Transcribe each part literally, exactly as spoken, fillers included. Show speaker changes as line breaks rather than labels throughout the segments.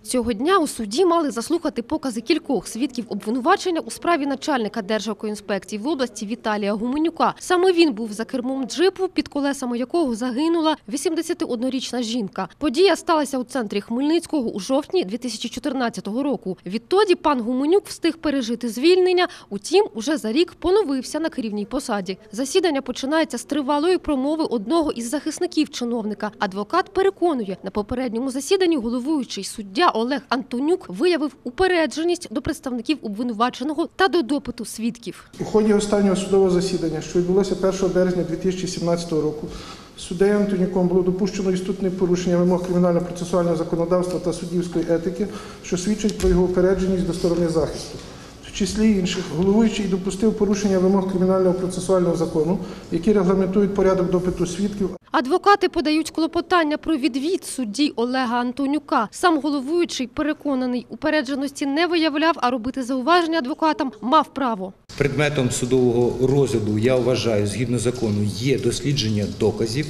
Цього дня у суді мали заслухати покази кількох свідків обвинувачення у справі начальника Держекоінспекції в області Віталія Гуменюка. Саме він був за кермом джипу, під колесами якого загинула вісімдесятиоднорічна жінка. Подія сталася у центрі Хмельницького у жовтні дві тисячі чотирнадцятого року. Відтоді пан Гуменюк встиг пережити звільнення, утім, уже за рік поновився на керівній посаді. Засідання починається з тривалої промови одного із захисників чиновника. Адвокат переконує, на попередньому засіданні головуючий суддя Олег Антонюк виявив упередженість до представників обвинуваченого та до допиту свідків.
У ході останнього судового засідання, що відбулося першого березня дві тисячі сімнадцятого року, суддею Антонюком було допущено істотне порушення вимог кримінально-процесуального законодавства та суддівської етики, що свідчить про його упередженість до сторони захисту. В числі інших, головуючий допустив порушення вимог кримінального процесуального закону, які регламентують порядок допиту свідків.
Адвокати подають клопотання про відвід судді Олега Антонюка. Сам головуючий переконаний, упередженості не виявляв, а робити зауваження адвокатам мав право.
Предметом судового розгляду, я вважаю, згідно закону, є дослідження доказів,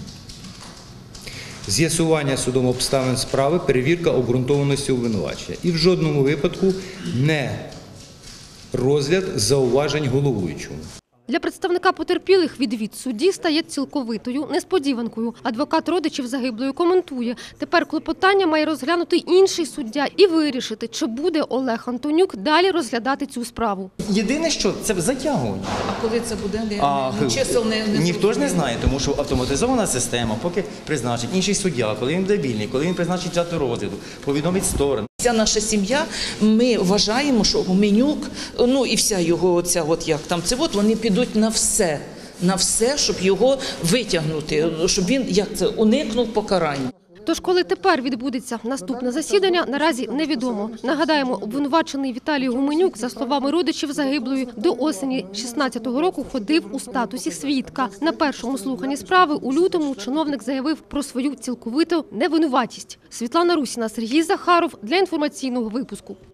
з'ясування судом обставин справи, перевірка обґрунтованості обвинувачення. І в жодному випадку не розгляд зауважень головуючому.
Для представника потерпілих відвід судді стає цілковитою несподіванкою. Адвокат родичів загиблої коментує, тепер клопотання має розглянути інший суддя і вирішити, чи буде Олег Антонюк далі розглядати цю справу.
Єдине, що це затягування.
А коли це буде? Не,
А,
не, чисел не, не
ніхто ж не знає, тому що автоматизована система, поки призначить інший суддя, коли він буде вільний, коли він призначить дату розгляду, повідомить сторону.
Вся наша сім'я, ми вважаємо, що Гуменюк, ну і вся його оця, от як там, це от, вони підуть на все, на все, щоб його витягнути, щоб він, як це, уникнув покарання.
Тож, коли тепер відбудеться наступне засідання, наразі невідомо. Нагадаємо, обвинувачений Віталій Гуменюк, за словами родичів загиблої, до осені шістнадцятого року ходив у статусі свідка. На першому слуханні справи у лютому чиновник заявив про свою цілковиту невинуватість. Світлана Русіна, Сергій Захаров для інформаційного випуску.